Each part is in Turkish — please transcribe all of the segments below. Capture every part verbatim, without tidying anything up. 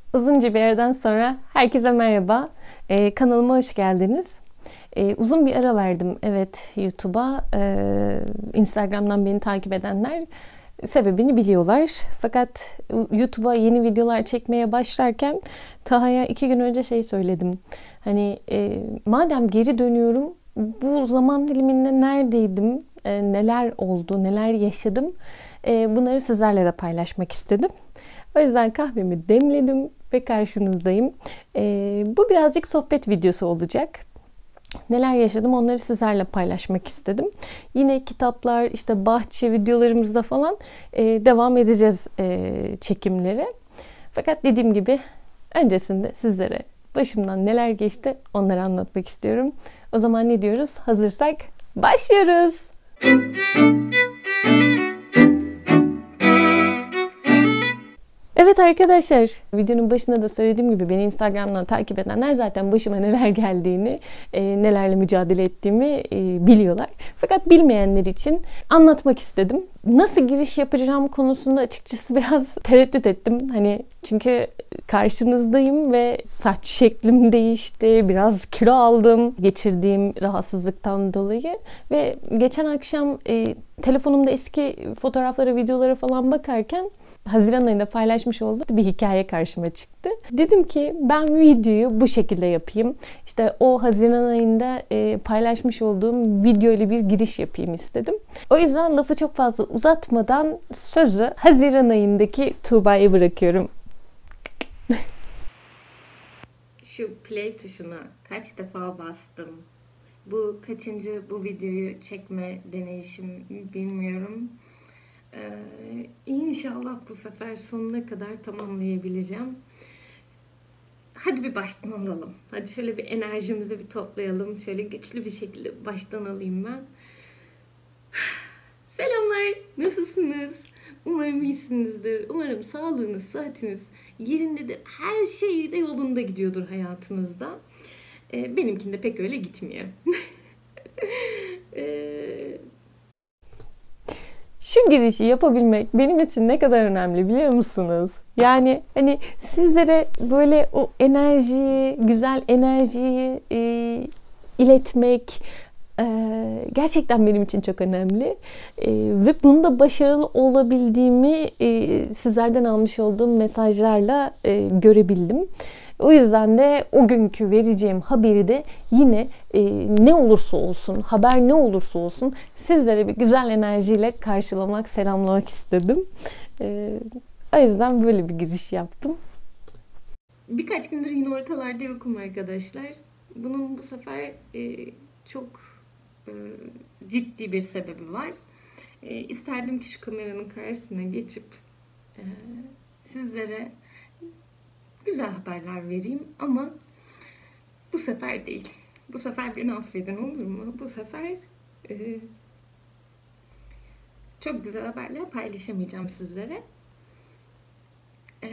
Uzunca bir aradan sonra herkese merhaba. Ee, kanalıma hoş geldiniz. Ee, uzun bir ara verdim, evet, YouTube'a. Ee, Instagram'dan beni takip edenler sebebini biliyorlar. Fakat YouTube'a yeni videolar çekmeye başlarken Taha'ya iki gün önce şey söyledim. Hani e, madem geri dönüyorum, bu zaman diliminde neredeydim, e, neler oldu, neler yaşadım, e, bunları sizlerle de paylaşmak istedim. O yüzden kahvemi demledim ve karşınızdayım. Ee, bu birazcık sohbet videosu olacak. Neler yaşadım onları sizlerle paylaşmak istedim. Yine kitaplar, işte bahçe videolarımızda falan e, devam edeceğiz e, çekimlere. Fakat dediğim gibi öncesinde sizlere başımdan neler geçti onları anlatmak istiyorum. O zaman ne diyoruz? Hazırsak başlıyoruz. Evet arkadaşlar, videonun başında da söylediğim gibi beni Instagram'dan takip edenler zaten başıma neler geldiğini, e, nelerle mücadele ettiğimi e, biliyorlar. Fakat bilmeyenler için anlatmak istedim. Nasıl giriş yapacağım konusunda açıkçası biraz tereddüt ettim. Hani çünkü karşınızdayım ve saç şeklim değişti, biraz kilo aldım geçirdiğim rahatsızlıktan dolayı. Ve geçen akşam e, telefonumda eski fotoğraflara, videolara falan bakarken Haziran ayında paylaşmış olduğum bir hikaye karşıma çıktı. Dedim ki ben videoyu bu şekilde yapayım. İşte o Haziran ayında e, paylaşmış olduğum video ile bir giriş yapayım istedim. O yüzden lafı çok fazla uzatmadan sözü Haziran ayındaki Tuğba'ya bırakıyorum. Şu play tuşuna kaç defa bastım. Bu kaçıncı bu videoyu çekme deneyişim bilmiyorum. Ee, İnşallah bu sefer sonuna kadar tamamlayabileceğim. Hadi bir baştan alalım. Hadi şöyle bir enerjimizi bir toplayalım. Şöyle güçlü bir şekilde baştan alayım ben. Selamlar, nasılsınız? Umarım iyisinizdir. Umarım sağlığınız, sıhhatiniz yerindedir. Her şey de yolunda gidiyordur hayatınızda. Ee, benimkinde pek öyle gitmiyor. Eee... Şu girişi yapabilmek benim için ne kadar önemli biliyor musunuz? Yani hani sizlere böyle o enerjiyi, güzel enerjiyi e, iletmek e, gerçekten benim için çok önemli. E, ve bunda başarılı olabildiğimi e, sizlerden almış olduğum mesajlarla e, görebildim. O yüzden de o günkü vereceğim haberi de yine e, ne olursa olsun, haber ne olursa olsun sizlere bir güzel enerjiyle karşılamak, selamlamak istedim. E, o yüzden böyle bir giriş yaptım. Birkaç gündür yine ortalarda yokum arkadaşlar. Bunun bu sefer e, çok e, ciddi bir sebebi var. E, isterdim ki şu kameranın karşısına geçip e, sizlere güzel haberler vereyim ama bu sefer değil. Bu sefer beni affedin, olur mu? Bu sefer e, çok güzel haberler paylaşamayacağım sizlere. E,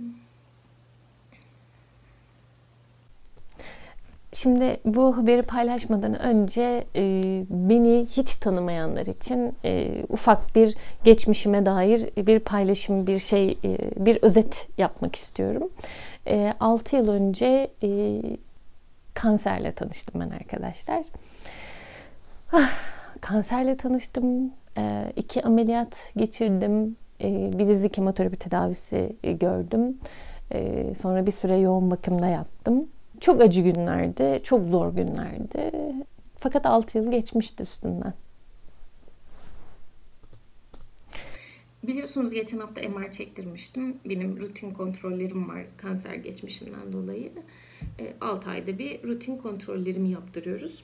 Şimdi bu haberi paylaşmadan önce e, beni hiç tanımayanlar için e, ufak bir geçmişime dair bir paylaşım, bir şey, e, bir özet yapmak istiyorum. E, altı yıl önce e, kanserle tanıştım ben arkadaşlar. Ah, kanserle tanıştım. E, iki ameliyat geçirdim. E, bir dizi kemoterapi tedavisi e, gördüm. E, sonra bir süre yoğun bakımda yattım. Çok acı günlerdi, çok zor günlerdi. Fakat altı yıl geçmişti üstünden. Biliyorsunuz geçen hafta M R çektirmiştim. Benim rutin kontrollerim var kanser geçmişimden dolayı. altı ayda bir rutin kontrollerimi yaptırıyoruz.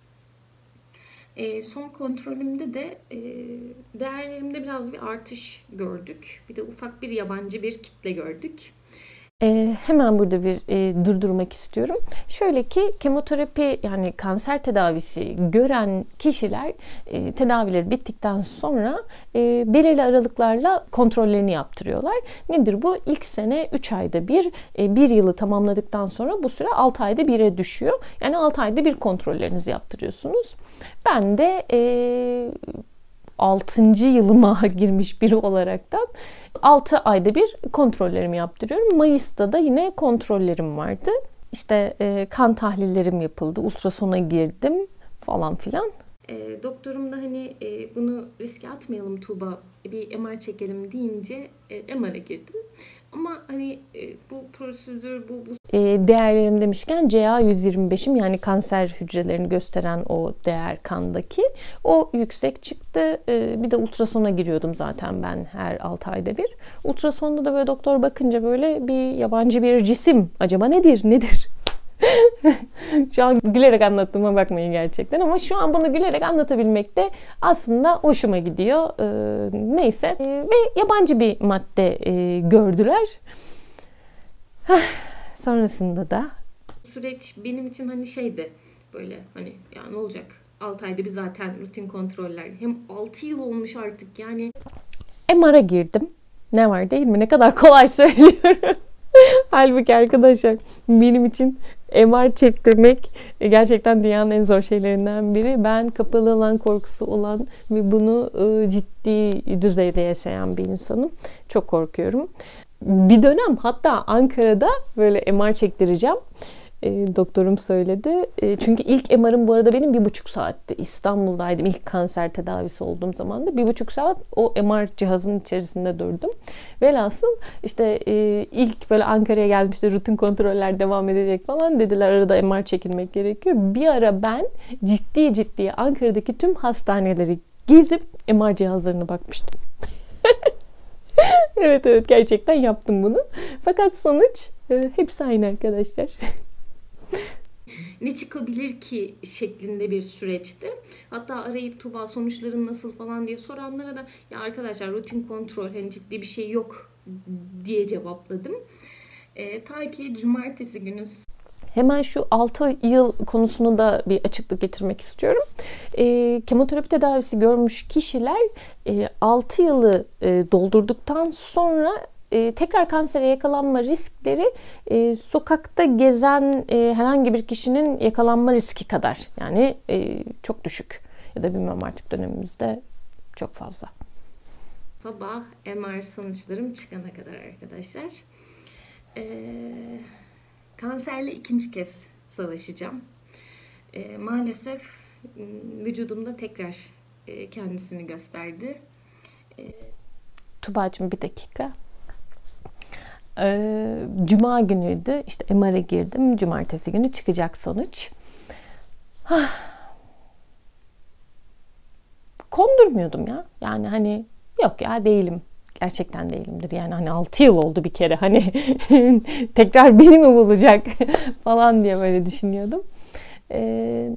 Son kontrolümde de değerlerimde biraz bir artış gördük. Bir de ufak bir yabancı bir kitle gördük. Ee, hemen burada bir e, durdurmak istiyorum. Şöyle ki kemoterapi, yani kanser tedavisi gören kişiler e, tedavileri bittikten sonra e, belirli aralıklarla kontrollerini yaptırıyorlar. Nedir bu? İlk sene üç ayda bir, e, bir yılı tamamladıktan sonra bu süre altı ayda bire düşüyor. Yani altı ayda bir kontrollerinizi yaptırıyorsunuz. Ben de e, altıncı yılıma girmiş biri olaraktan altı ayda bir kontrollerimi yaptırıyorum. Mayıs'ta da yine kontrollerim vardı. İşte e, kan tahlillerim yapıldı, ultrasona girdim falan filan. E, doktorum da hani e, bunu riske atmayalım Tuğba, bir M R çekelim deyince e, M R'a girdim. Ama hani e, bu prosedür, bu, bu... E, değerlerim demişken C A yüz yirmi beşim, yani kanser hücrelerini gösteren o değer kandaki, o yüksek çıktı. E, bir de ultrasona giriyordum zaten ben her altı ayda bir. Ultrasonda da böyle doktor bakınca böyle bir yabancı bir cisim. Acaba nedir? Nedir? Şu an gülerek anlattığıma bakmayın gerçekten, ama şu an bunu gülerek anlatabilmek de aslında hoşuma gidiyor. Ee, neyse ee, ve yabancı bir madde e, gördüler. Sonrasında da süreç benim için hani şeydi, böyle hani ya ne olacak, altı ayda bir zaten rutin kontroller, hem altı yıl olmuş artık yani. M R'a girdim. Ne var değil mi? Ne kadar kolay söylüyorum. Halbuki arkadaşlar benim için M R çektirmek gerçekten dünyanın en zor şeylerinden biri. Ben kapalı alan korkusu olan ve bunu ciddi düzeyde yaşayan bir insanım. Çok korkuyorum. Bir dönem hatta Ankara'da böyle M R çektireceğim. E, doktorum söyledi. E, çünkü ilk M R'ım bu arada benim bir buçuk saatti. İstanbul'daydım ilk kanser tedavisi olduğum zaman da bir buçuk saat o M R cihazının içerisinde durdum. Velhasıl işte e, ilk böyle Ankara'ya gelmişti, rutin kontroller devam edecek falan dediler. Arada M R çekilmek gerekiyor. Bir ara ben ciddi ciddi Ankara'daki tüm hastaneleri gezip M R cihazlarına bakmıştım. Evet evet gerçekten yaptım bunu. Fakat sonuç e, hepsi aynı arkadaşlar. Ne çıkabilir ki şeklinde bir süreçti. Hatta arayıp Tuğba sonuçların nasıl falan diye soranlara da ya arkadaşlar rutin kontrol, hani ciddi bir şey yok diye cevapladım. E, ta ki cumartesi günü. Hemen şu altı yıl konusunu da bir açıklık getirmek istiyorum. E, kemoterapi tedavisi görmüş kişiler e, altı yılı e, doldurduktan sonra e, tekrar kansere yakalanma riskleri e, sokakta gezen e, herhangi bir kişinin yakalanma riski kadar. Yani e, çok düşük. Ya da bilmem artık dönemimizde çok fazla. Sabah M R sonuçlarım çıkana kadar arkadaşlar. Eee... Kanserle ikinci kez savaşacağım. E, maalesef vücudumda tekrar e, kendisini gösterdi. E, Tuba'cığım bir dakika. Ee, Cuma günüydü. İşte M R'a girdim. Cumartesi günü çıkacak sonuç. Kondurmuyordum ya. Yani hani yok ya değilim. Gerçekten değilimdir. Yani hani altı yıl oldu bir kere. Hani tekrar beni mi bulacak falan diye böyle düşünüyordum. Ee,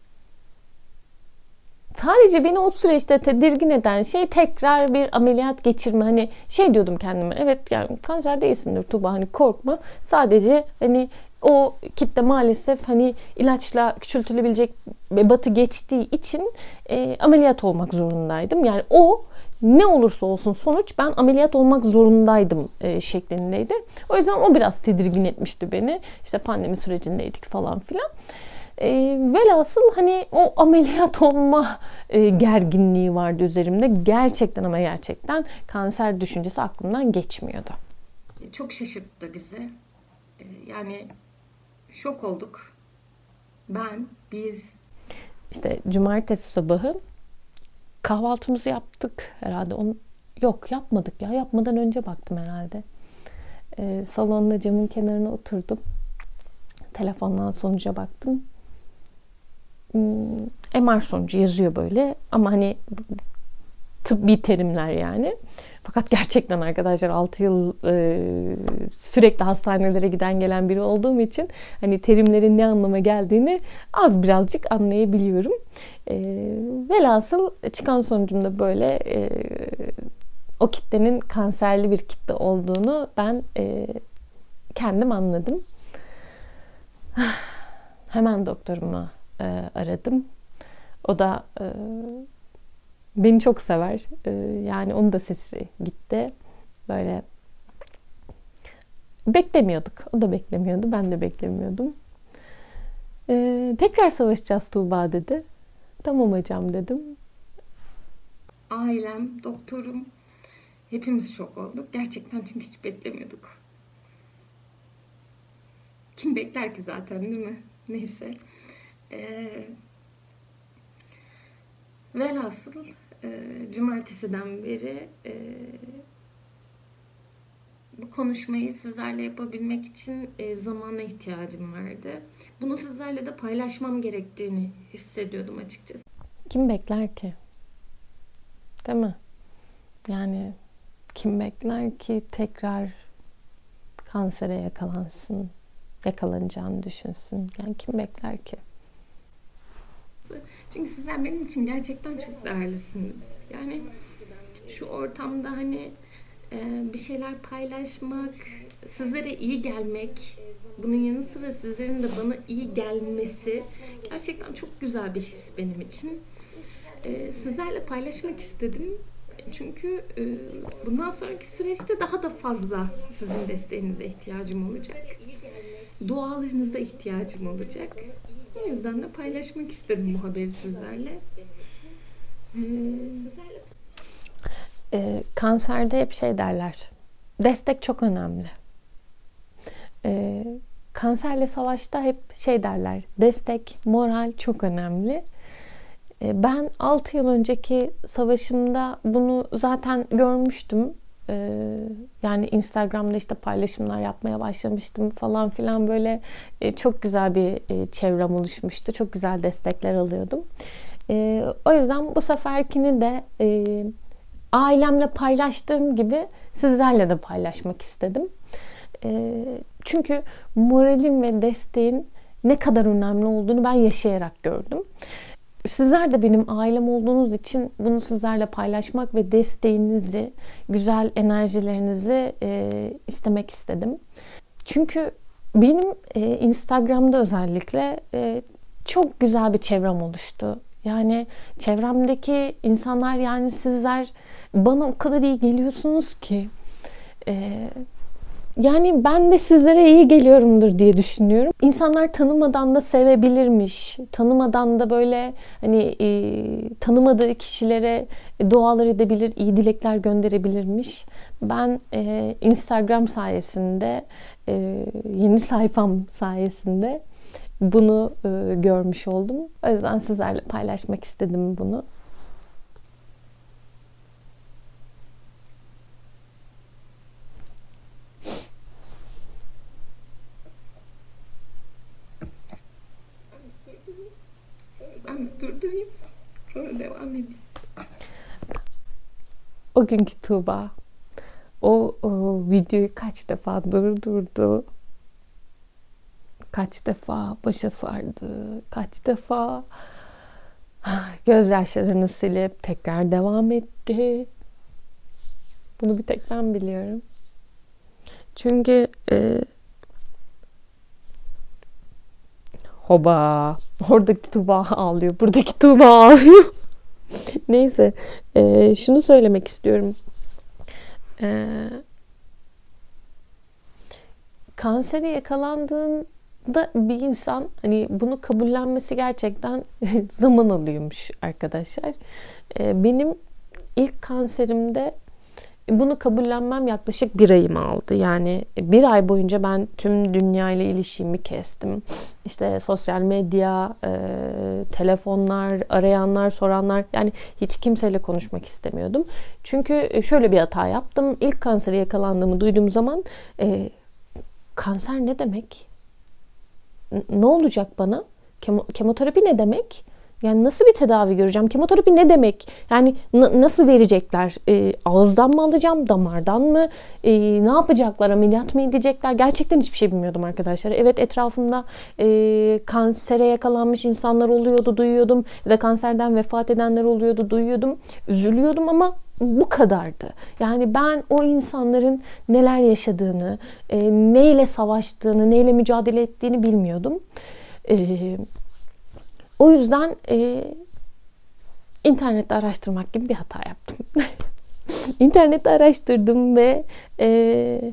sadece beni o süreçte tedirgin eden şey tekrar bir ameliyat geçirme. Hani şey diyordum kendime. Evet yani kanser değilsindir Tuğba. Hani korkma. Sadece hani o kitle maalesef hani ilaçla küçültülebilecek ebatı geçtiği için e, ameliyat olmak zorundaydım. Yani o ne olursa olsun sonuç ben ameliyat olmak zorundaydım e, şeklindeydi. O yüzden o biraz tedirgin etmişti beni. İşte pandemi sürecindeydik falan filan. E, velhasıl hani o ameliyat olma e, gerginliği vardı üzerimde. Gerçekten ama gerçekten kanser düşüncesi aklımdan geçmiyordu. Çok şaşırttı bizi. E, yani şok olduk. Ben, biz. İşte cumartesi sabahı kahvaltımızı yaptık herhalde. Onu, yok yapmadık ya. Yapmadan önce baktım herhalde. Ee, salonda camın kenarına oturdum. Telefondan sonuca baktım. Hmm, M R sonucu yazıyor böyle. Ama hani tıbbi terimler yani. Fakat gerçekten arkadaşlar altı yıl e, sürekli hastanelere giden gelen biri olduğum için hani terimlerin ne anlama geldiğini az birazcık anlayabiliyorum. E, velhasıl çıkan sonucumda böyle e, o kitlenin kanserli bir kitle olduğunu ben e, kendim anladım. Hemen doktorumu e, aradım. O da e, beni çok sever. E, yani onun da sesi gitti. Böyle beklemiyorduk. O da beklemiyordu. Ben de beklemiyordum. E, tekrar savaşacağız Tuğba dedi. Tamam hocam dedim. ailem, doktorum. Hepimiz şok olduk. Gerçekten, çünkü hiç beklemiyorduk. Kim bekler ki zaten, değil mi? Neyse. Ee, velhasıl e, cumartesiden beri e, bu konuşmayı sizlerle yapabilmek için e, zamana ihtiyacım vardı. Bunu sizlerle de paylaşmam gerektiğini hissediyordum açıkçası. Kim bekler ki? Değil mi? Yani kim bekler ki tekrar kansere yakalansın, yakalanacağını düşünsün? Yani kim bekler ki? Çünkü sizler benim için gerçekten çok değerlisiniz. Yani şu ortamda hani bir şeyler paylaşmak, sizlere iyi gelmek, bunun yanı sıra sizlerin de bana iyi gelmesi gerçekten çok güzel bir his benim için. Sizlerle paylaşmak istedim. Çünkü bundan sonraki süreçte daha da fazla sizin desteğinize ihtiyacım olacak. Dualarınıza ihtiyacım olacak. O yüzden de paylaşmak istedim bu haberi sizlerle. Ee, e, kanserde hep şey derler. Destek çok önemli. E, kanserle savaşta hep şey derler. Destek, moral çok önemli. E, ben altı yıl önceki savaşımda bunu zaten görmüştüm. Yani Instagram'da işte paylaşımlar yapmaya başlamıştım falan filan, böyle çok güzel bir çevrem oluşmuştu. Çok güzel destekler alıyordum. O yüzden bu seferkini de ailemle paylaştığım gibi sizlerle de paylaşmak istedim. Çünkü moralin ve desteğin ne kadar önemli olduğunu ben yaşayarak gördüm. Sizler de benim ailem olduğunuz için bunu sizlerle paylaşmak ve desteğinizi, güzel enerjilerinizi e, istemek istedim. Çünkü benim e, Instagram'da özellikle e, çok güzel bir çevrem oluştu. Yani çevremdeki insanlar, yani sizler bana o kadar iyi geliyorsunuz ki... E, Yani ben de sizlere iyi geliyorumdur diye düşünüyorum. İnsanlar tanımadan da sevebilirmiş. Tanımadan da böyle hani e, tanımadığı kişilere dualar edebilir, iyi dilekler gönderebilirmiş. Ben e, Instagram sayesinde, e, yeni sayfam sayesinde bunu e, görmüş oldum. O yüzden sizlerle paylaşmak istedim bunu. Ben durdurayım, sonra devam edeyim. O günkü Tuğba o, o videoyu kaç defa durdurdu, kaç defa başa sardı, kaç defa gözyaşlarını silip tekrar devam etti. Bunu bir tek ben biliyorum. Çünkü e, hoba, oradaki Tuğba ağlıyor, buradaki Tuğba ağlıyor. Neyse, e, şunu söylemek istiyorum. E, kansere yakalandığında bir insan hani bunu kabullenmesi gerçekten zaman alıyormuş arkadaşlar. E, benim ilk kanserimde bunu kabullenmem yaklaşık bir ayımı aldı. Yani bir ay boyunca ben tüm dünya ile ilişkimi kestim. İşte sosyal medya, e, telefonlar, arayanlar, soranlar. Yani hiç kimseyle konuşmak istemiyordum. Çünkü şöyle bir hata yaptım. İlk kansere yakalandığımı duyduğum zaman e, kanser ne demek? N- ne olacak bana? Kemo- kemoterapi ne demek? Yani nasıl bir tedavi göreceğim? Kemoterapi ne demek? Yani n- nasıl verecekler? E, ağızdan mı alacağım? Damardan mı? E, ne yapacaklar? Ameliyat mı edecekler? Gerçekten hiçbir şey bilmiyordum arkadaşlar. Evet, etrafımda e, kansere yakalanmış insanlar oluyordu, duyuyordum. Ya da kanserden vefat edenler oluyordu, duyuyordum. Üzülüyordum ama bu kadardı. Yani ben o insanların neler yaşadığını, e, neyle savaştığını, neyle mücadele ettiğini bilmiyordum. Evet. O yüzden e, internette araştırmak gibi bir hata yaptım. İnternette araştırdım ve e,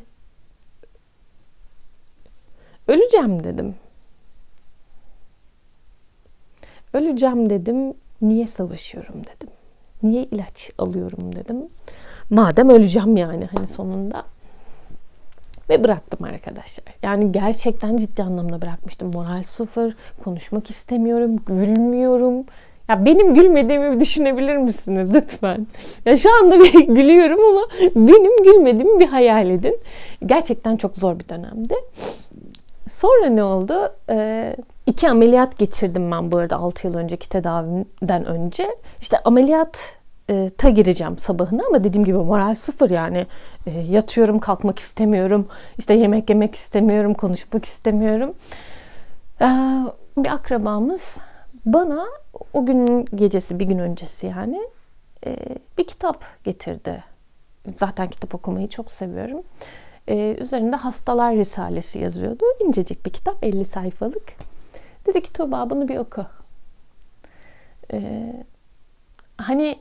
öleceğim dedim. Öleceğim dedim. Niye savaşıyorum dedim. Niye ilaç alıyorum dedim. Madem öleceğim yani hani sonunda. Ve bıraktım arkadaşlar. Yani gerçekten ciddi anlamda bırakmıştım. Moral sıfır, konuşmak istemiyorum, gülmüyorum. Ya benim gülmediğimi düşünebilir misiniz lütfen? Ya şu anda bir gülüyorum ama benim gülmediğimi bir hayal edin. Gerçekten çok zor bir dönemdi. Sonra ne oldu? Ee, iki ameliyat geçirdim ben bu arada altı yıl önceki tedavimden önce. İşte ameliyat ta gireceğim sabahına ama dediğim gibi moral sıfır yani e, yatıyorum, kalkmak istemiyorum, işte yemek yemek istemiyorum, konuşmak istemiyorum. Ee, bir akrabamız bana o gün gecesi, bir gün öncesi yani e, bir kitap getirdi. Zaten kitap okumayı çok seviyorum. Ee, üzerinde Hastalar Risalesi yazıyordu. İncecik bir kitap, elli sayfalık. Dedi ki Tuğba bunu bir oku. Ee, hani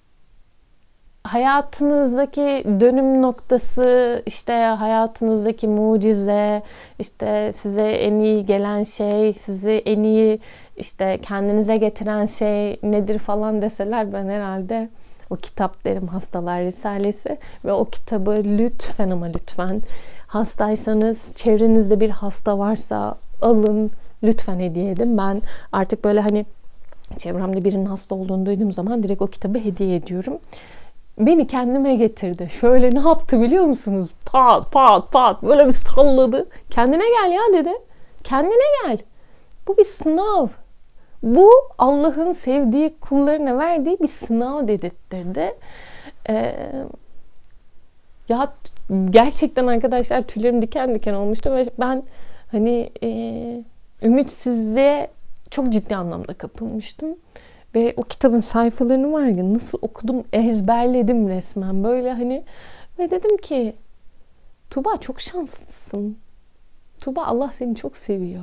hayatınızdaki dönüm noktası, işte hayatınızdaki mucize, işte size en iyi gelen şey, sizi en iyi işte kendinize getiren şey nedir falan deseler ben herhalde o kitap derim, Hastalar Risalesi. Ve o kitabı lütfen ama lütfen hastaysanız, çevrenizde bir hasta varsa alın, lütfen hediye edin. Ben artık böyle hani çevremde birinin hasta olduğunu duyduğum zaman direkt o kitabı hediye ediyorum. Beni kendime getirdi. Şöyle ne yaptı biliyor musunuz? Pat pat pat böyle bir salladı. Kendine gel ya dedi. Kendine gel. Bu bir sınav. Bu Allah'ın sevdiği kullarına verdiği bir sınav dedirtti. Ee, ya gerçekten arkadaşlar tüylerim diken diken olmuştu ve ben hani e, ümitsizliğe çok ciddi anlamda kapılmıştım. Ve o kitabın sayfalarını var ya nasıl okudum, ezberledim resmen böyle hani. Ve dedim ki Tuğba çok şanslısın. Tuğba Allah seni çok seviyor.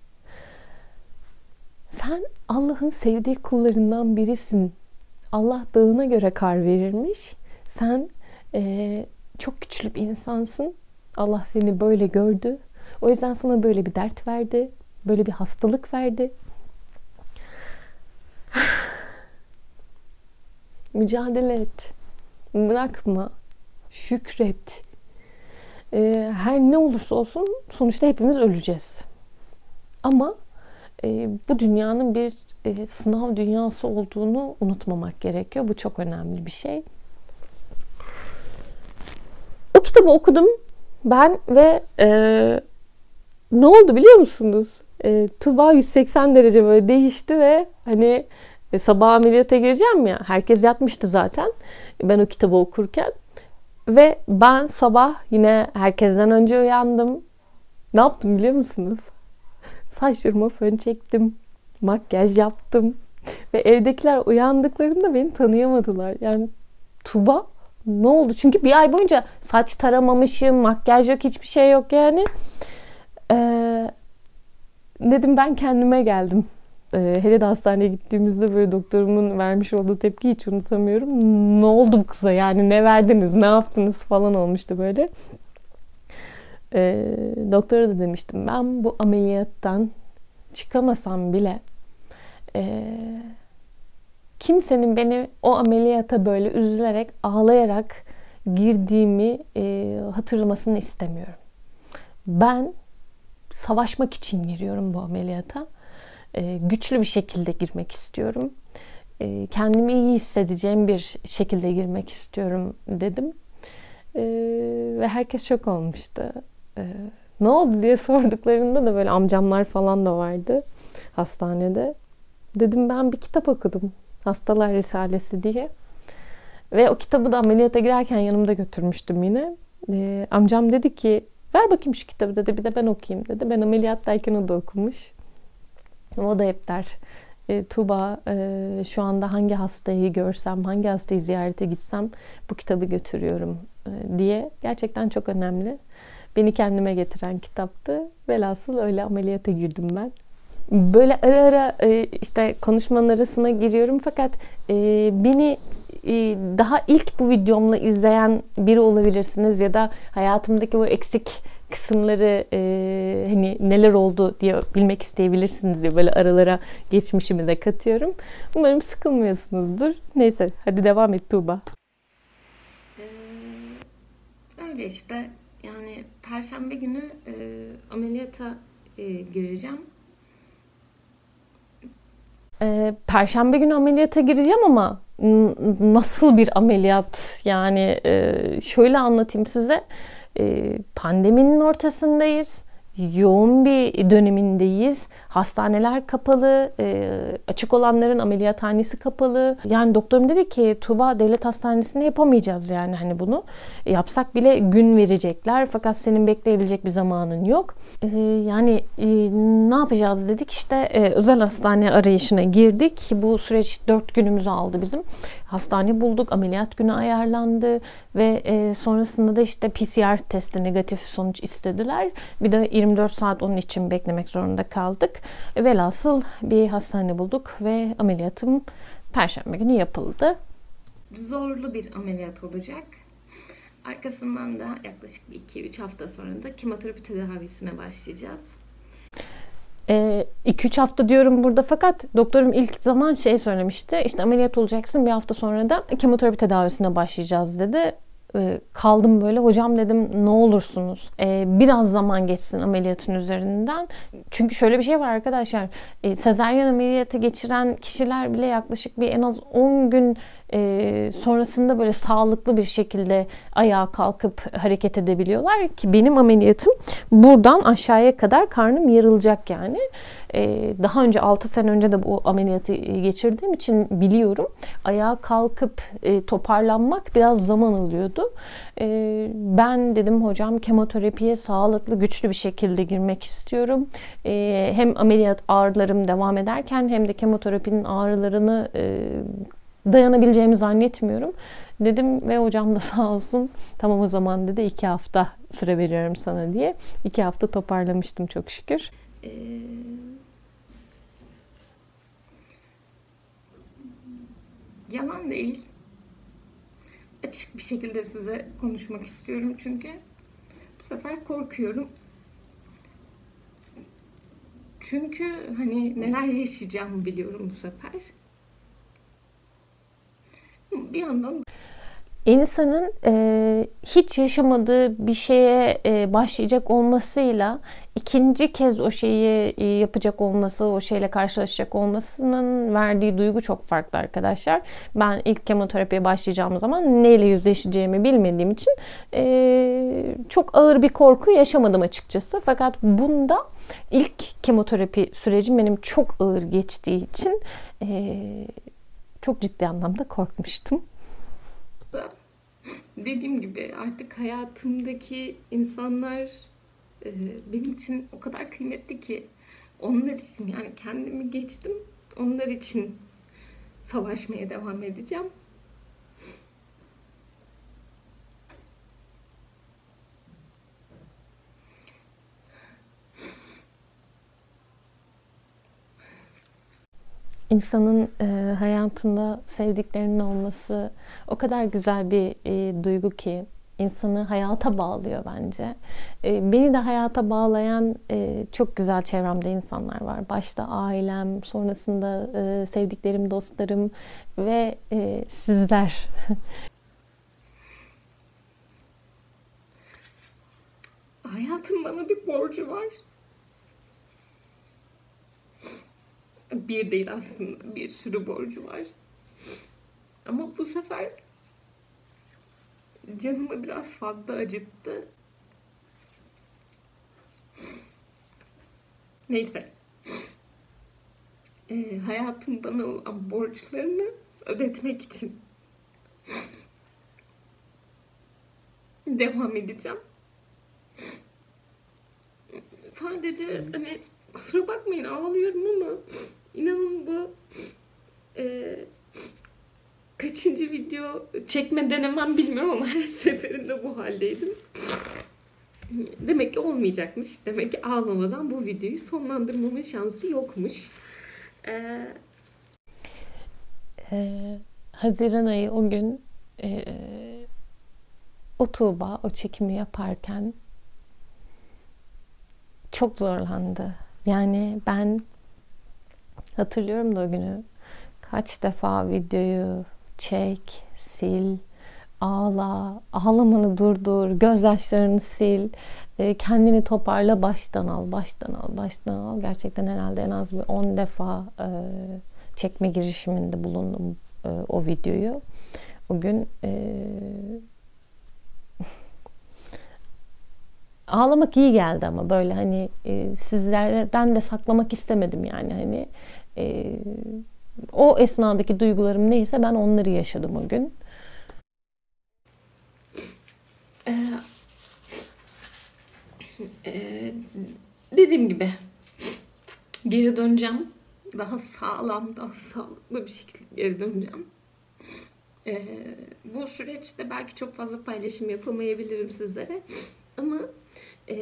Sen Allah'ın sevdiği kullarından birisin. Allah dağına göre kar verirmiş. Sen e, çok güçlü bir insansın. Allah seni böyle gördü. O yüzden sana böyle bir dert verdi. Böyle bir hastalık verdi. Mücadele et. Bırakma. Şükret. Ee, her ne olursa olsun sonuçta hepimiz öleceğiz. Ama e, bu dünyanın bir e, sınav dünyası olduğunu unutmamak gerekiyor. Bu çok önemli bir şey. O kitabı okudum ben ve e, ne oldu biliyor musunuz? E, Tuğba yüz seksen derece böyle değişti ve hani e, sabah ameliyata gireceğim ya. Herkes yatmıştı zaten. Ben o kitabı okurken. Ve ben sabah yine herkesten önce uyandım. Ne yaptım biliyor musunuz? Saçlarıma fön çektim. Makyaj yaptım. Ve evdekiler uyandıklarında beni tanıyamadılar. Yani Tuğba ne oldu? Çünkü bir ay boyunca saç taramamışım. Makyaj yok, hiçbir şey yok yani. Ee, dedim ben kendime geldim. Ee, hele de hastaneye gittiğimizde böyle doktorumun vermiş olduğu tepkiyi hiç unutamıyorum. Ne oldu bu kıza yani, ne verdiniz, ne yaptınız falan olmuştu böyle. Ee, doktora da demiştim ben bu ameliyattan çıkamasam bile e, kimsenin beni o ameliyata böyle üzülerek, ağlayarak girdiğimi e, hatırlamasını istemiyorum. Ben savaşmak için giriyorum bu ameliyata. E, güçlü bir şekilde girmek istiyorum. E, kendimi iyi hissedeceğim bir şekilde girmek istiyorum dedim. E, ve herkes şok olmuştu. E, ne oldu diye sorduklarında da böyle amcamlar falan da vardı hastanede. Dedim ben bir kitap okudum. Hastalar Risalesi diye. Ve o kitabı da ameliyata girerken yanımda götürmüştüm yine. E, amcam dedi ki ver bakayım şu kitabı dedi, bir de ben okuyayım dedi. Ben ameliyattayken o da okumuş. O da hep der, e, Tuğba e, şu anda hangi hastayı görsem, hangi hastayı ziyarete gitsem bu kitabı götürüyorum e, diye. Gerçekten çok önemli. Beni kendime getiren kitaptı. Velhasıl öyle ameliyata girdim ben. Böyle ara ara e, işte konuşmanın arasına giriyorum fakat e, beni e, daha ilk bu videomla izleyen biri olabilirsiniz ya da hayatımdaki o eksik kısımları e, hani neler oldu diye bilmek isteyebilirsiniz diye böyle aralara geçmişimi de katıyorum. Umarım sıkılmıyorsunuzdur. Neyse hadi devam et Tuğba. Ee, öyle işte yani Perşembe günü e, ameliyata e, gireceğim. Ee, Perşembe günü ameliyata gireceğim ama n- nasıl bir ameliyat? Yani e, şöyle anlatayım size. E, pandeminin ortasındayız. Yoğun bir dönemindeyiz. Hastaneler kapalı, e, açık olanların ameliyathanesi kapalı. Yani doktorum dedi ki Tuğba devlet hastanesinde yapamayacağız yani hani bunu. E, yapsak bile gün verecekler fakat senin bekleyebilecek bir zamanın yok. E, yani e, ne yapacağız dedik işte e, özel hastane arayışına girdik. Bu süreç dört günümüzü aldı bizim. Hastane bulduk, ameliyat günü ayarlandı ve e, sonrasında da işte P C R testi negatif sonuç istediler. Bir de yirmi dört saat onun için beklemek zorunda kaldık. E, velhasıl bir hastane bulduk ve ameliyatım Perşembe günü yapıldı. Zorlu bir ameliyat olacak. Arkasından da yaklaşık iki üç hafta sonra da kemoterapi tedavisine başlayacağız. iki üç hafta diyorum burada fakat doktorum ilk zaman şey söylemişti. İşte ameliyat olacaksın bir hafta sonra da kemoterapi tedavisine başlayacağız dedi. E, kaldım böyle hocam dedim ne olursunuz e, biraz zaman geçsin ameliyatın üzerinden. Çünkü şöyle bir şey var arkadaşlar. E, sezaryen ameliyatı geçiren kişiler bile yaklaşık bir en az on gün e, sonrasında böyle sağlıklı bir şekilde ayağa kalkıp hareket edebiliyorlar ki benim ameliyatım buradan aşağıya kadar karnım yarılacak yani. E, daha önce altı sene önce de bu ameliyatı geçirdiğim için biliyorum. Ayağa kalkıp e, toparlanmak biraz zaman alıyordu. E, ben dedim hocam kemoterapiye sağlıklı güçlü bir şekilde girmek istiyorum. E, hem ameliyat ağrılarım devam ederken hem de kemoterapinin ağrılarını e, dayanabileceğimi zannetmiyorum dedim ve hocam da sağ olsun tamam o zaman dedi iki hafta süre veriyorum sana diye. iki hafta toparlamıştım çok şükür. Ee, yalan değil. Açık bir şekilde size konuşmak istiyorum çünkü bu sefer korkuyorum. Çünkü hani neler yaşayacağımı biliyorum bu sefer. Bir yandan İnsanın e, hiç yaşamadığı bir şeye e, başlayacak olmasıyla ikinci kez o şeyi e, yapacak olması, o şeyle karşılaşacak olmasının verdiği duygu çok farklı arkadaşlar. Ben ilk kemoterapiye başlayacağım zaman neyle yüzleşeceğimi bilmediğim için e, çok ağır bir korku yaşamadım açıkçası. Fakat bunda ilk kemoterapi sürecim benim çok ağır geçtiği için e, çok ciddi anlamda korkmuştum. Dediğim gibi artık hayatımdaki insanlar e, benim için o kadar kıymetli ki onlar için yani kendimi geçtim onlar için savaşmaya devam edeceğim. İnsanın e, hayatında sevdiklerinin olması o kadar güzel bir e, duygu ki insanı hayata bağlıyor bence. E, beni de hayata bağlayan e, çok güzel çevremde insanlar var. Başta ailem, sonrasında e, sevdiklerim, dostlarım ve e, sizler. Hayatın bana bir borcu var. Bir değil aslında, bir sürü borcu var. Ama bu sefer canımı biraz fazla acıttı. Neyse. Ee, hayatım bana olan borçlarını ödetmek için devam edeceğim. Sadece hani kusura bakmayın ağlıyorum ama inanın bu e, kaçıncı video çekme denemem bilmiyorum ama her seferinde bu haldeydim. Demek ki olmayacakmış. Demek ki ağlamadan bu videoyu sonlandırmamın şansı yokmuş. Ee, Ee, Haziran ayı o gün e, o Tuğba o çekimi yaparken çok zorlandı. Yani ben hatırlıyorum da o günü. Kaç defa videoyu çek, sil, ağla, ağlamanı durdur, gözyaşlarını sil, kendini toparla, baştan al, baştan al, baştan al. Gerçekten herhalde en az bir on defa çekme girişiminde bulundum o videoyu. O gün ağlamak iyi geldi ama böyle hani sizlerden de saklamak istemedim yani hani o esnadaki duygularım neyse ben onları yaşadım o gün. Ee, e, dediğim gibi geri döneceğim. Daha sağlam, daha sağlıklı bir şekilde geri döneceğim. Ee, bu süreçte belki çok fazla paylaşım yapamayabilirim sizlere. Ama e,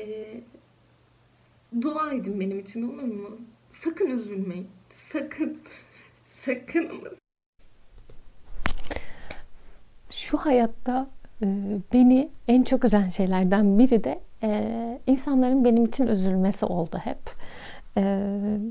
dua edin benim için, olur mu? Sakın üzülmeyin. Sakın. Sakın ama. Şu hayatta e, beni en çok üzen şeylerden biri de e, insanların benim için üzülmesi oldu hep. E,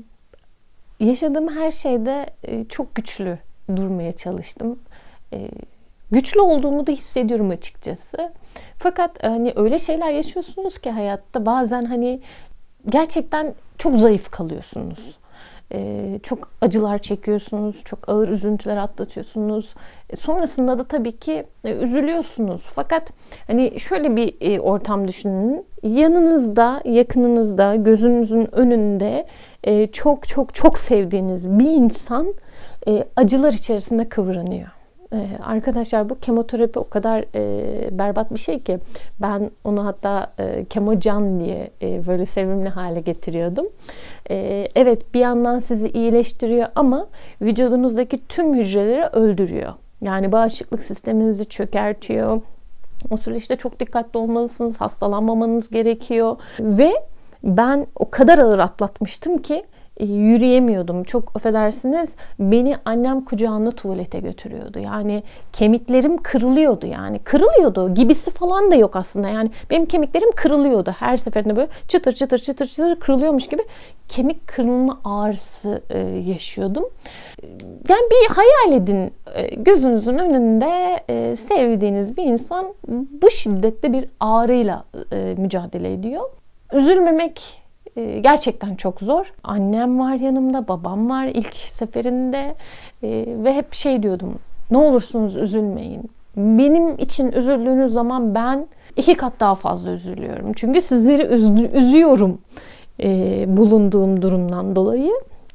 yaşadığım her şeyde e, çok güçlü durmaya çalıştım. E, güçlü olduğumu da hissediyorum açıkçası. Fakat hani öyle şeyler yaşıyorsunuz ki hayatta bazen hani gerçekten çok zayıf kalıyorsunuz. Ee, çok acılar çekiyorsunuz, çok ağır üzüntüler atlatıyorsunuz. E, sonrasında da tabii ki e, üzülüyorsunuz. Fakat hani şöyle bir e, ortam düşünün. Yanınızda, yakınınızda, gözünüzün önünde e, çok çok çok sevdiğiniz bir insan e, acılar içerisinde kıvranıyor. Ee, arkadaşlar bu kemoterapi o kadar e, berbat bir şey ki ben onu hatta e, kemocan diye e, böyle sevimli hale getiriyordum. E, evet bir yandan sizi iyileştiriyor ama vücudunuzdaki tüm hücreleri öldürüyor. Yani bağışıklık sisteminizi çökertiyor. O süreçte çok dikkatli olmalısınız, hastalanmamanız gerekiyor ve ben o kadar ağır atlatmıştım ki yürüyemiyordum. Çok affedersiniz, beni annem kucağında tuvalete götürüyordu. Yani kemiklerim kırılıyordu yani. Kırılıyordu. Gibisi falan da yok aslında. Yani benim kemiklerim kırılıyordu. Her seferinde böyle çıtır çıtır çıtır çıtır kırılıyormuş gibi kemik kırılma ağrısı e, yaşıyordum. Yani bir hayal edin. E, gözünüzün önünde e, sevdiğiniz bir insan bu şiddetli bir ağrıyla e, mücadele ediyor. Üzülmemek gerçekten çok zor. Annem var yanımda, babam var ilk seferinde e, ve hep şey diyordum. Ne olursunuz üzülmeyin. Benim için üzüldüğünüz zaman ben iki kat daha fazla üzülüyorum. Çünkü sizleri üz- üzüyorum e, bulunduğum durumdan dolayı.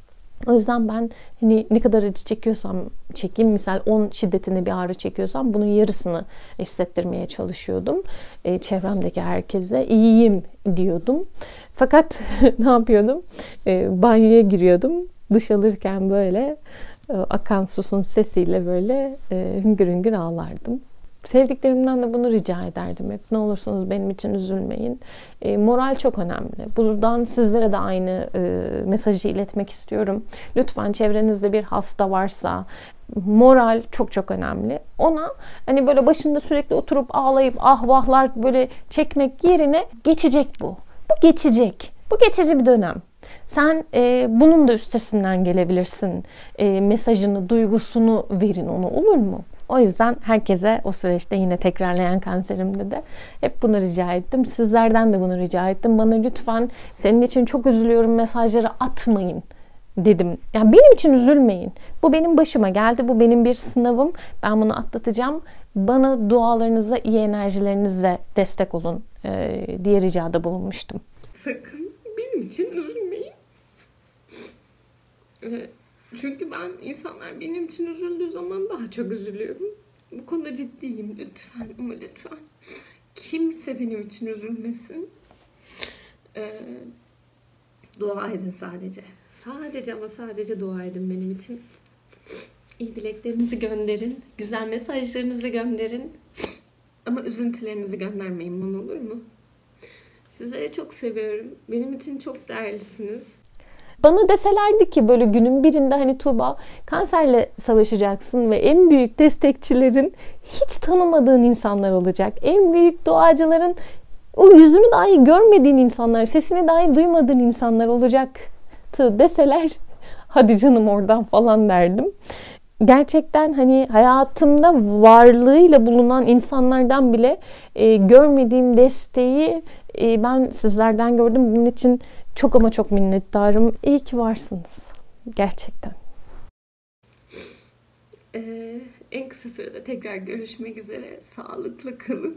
O yüzden ben hani ne kadar acı çekiyorsam çekeyim, misal on şiddetinde bir ağrı çekiyorsam bunun yarısını hissettirmeye çalışıyordum. E, çevremdeki herkese iyiyim diyordum. Fakat ne yapıyordum? E, banyoya giriyordum. Duş alırken böyle e, akan susun sesiyle böyle e, hüngür hüngür ağlardım. Sevdiklerimden de bunu rica ederdim hep. Ne olursunuz benim için üzülmeyin. E, moral çok önemli. Buradan sizlere de aynı e, mesajı iletmek istiyorum. Lütfen çevrenizde bir hasta varsa moral çok çok önemli. Ona hani böyle başında sürekli oturup ağlayıp ah vahlar böyle çekmek yerine geçecek bu. Bu geçecek. Bu geçici bir dönem. Sen e, bunun da üstesinden gelebilirsin. E, mesajını, duygusunu verin ona, olur mu? O yüzden herkese o süreçte yine tekrarlayan kanserimde de hep bunu rica ettim. Sizlerden de bunu rica ettim. Bana lütfen senin için çok üzülüyorum mesajları atmayın dedim. Yani benim için üzülmeyin. Bu benim başıma geldi. Bu benim bir sınavım. Ben bunu atlatacağım. Bana dualarınızla, iyi enerjilerinizle destek olun e, diye ricada bulunmuştum. Sakın benim için üzülmeyin. Ee, çünkü ben insanlar benim için üzüldüğü zaman daha çok üzülüyorum. Bu konuda ciddiyim, lütfen ama lütfen. Kimse benim için üzülmesin. Ee, dua edin sadece. Sadece ama sadece dua edin benim için. İyi dileklerinizi gönderin. Güzel mesajlarınızı gönderin. Ama üzüntülerinizi göndermeyin bana, olur mu? Sizleri çok seviyorum. Benim için çok değerlisiniz. Bana deselerdi ki böyle günün birinde hani Tuğba kanserle savaşacaksın ve en büyük destekçilerin hiç tanımadığın insanlar olacak. En büyük duacıların o yüzünü dahi görmediğin insanlar, sesini dahi duymadığın insanlar olacaktı deseler hadi canım oradan falan derdim. Gerçekten hani hayatımda varlığıyla bulunan insanlardan bile e, görmediğim desteği e, ben sizlerden gördüm. Bunun için çok ama çok minnettarım. İyi ki varsınız. Gerçekten. Ee, en kısa sürede tekrar görüşmek üzere. Sağlıklı kalın.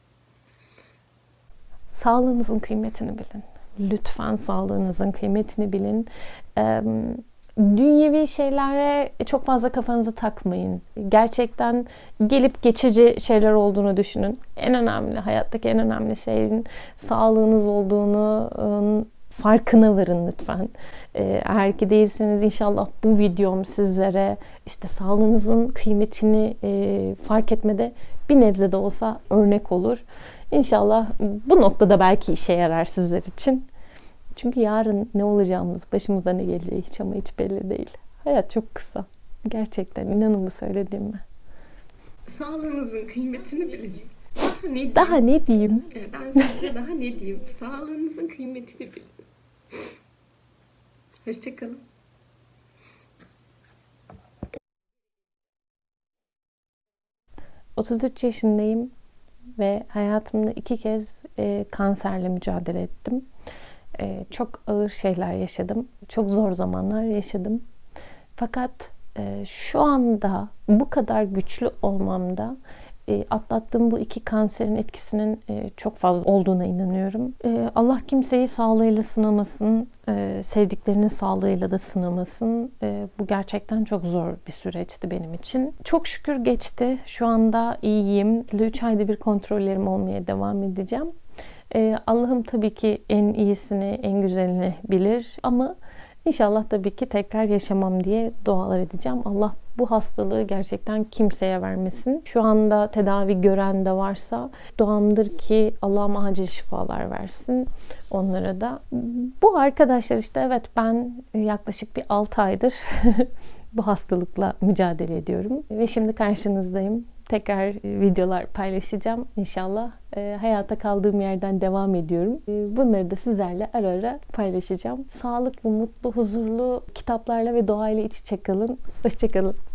Sağlığınızın kıymetini bilin. Lütfen sağlığınızın kıymetini bilin. Ee, Dünyevi şeylere çok fazla kafanızı takmayın. Gerçekten gelip geçici şeyler olduğunu düşünün. En önemli, hayattaki en önemli şeyin sağlığınız olduğunu farkına varın lütfen. Eğer ki değilseniz inşallah bu videom sizlere işte sağlığınızın kıymetini fark etmede bir nebze de olsa örnek olur. İnşallah bu noktada belki işe yarar sizler için. Çünkü yarın ne olacağımız, başımıza ne geleceği hiç ama hiç belli değil. Hayat çok kısa. Gerçekten inanın bu söylediğime. Sağlığınızın kıymetini bilin. Daha ne diyeyim? Daha ne diyeyim? Ben size daha ne diyeyim? Sağlığınızın kıymetini bilin. Hoşçakalın. otuz üç yaşındayım ve hayatımda iki kez e, kanserle mücadele ettim. E, çok ağır şeyler yaşadım. Çok zor zamanlar yaşadım. Fakat e, şu anda bu kadar güçlü olmamda e, atlattığım bu iki kanserin etkisinin e, çok fazla olduğuna inanıyorum. E, Allah kimseyi sağlığıyla sınamasın, e, sevdiklerinin sağlığıyla da sınamasın. E, bu gerçekten çok zor bir süreçti benim için. Çok şükür geçti. Şu anda iyiyim. üç ayda bir kontrollerim olmaya devam edeceğim. Ee, Allah'ım tabii ki en iyisini, en güzelini bilir ama inşallah tabii ki tekrar yaşamam diye dualar edeceğim. Allah bu hastalığı gerçekten kimseye vermesin. Şu anda tedavi gören de varsa duamdır ki Allah'ım acil şifalar versin onlara da. Bu arkadaşlar işte evet ben yaklaşık bir altı aydır bu hastalıkla mücadele ediyorum ve şimdi karşınızdayım. Tekrar videolar paylaşacağım inşallah. E, hayata kaldığım yerden devam ediyorum. E, bunları da sizlerle ara ara paylaşacağım. Sağlıklı, mutlu, huzurlu kitaplarla ve doğayla iç içe kalın. Hoşça kalın.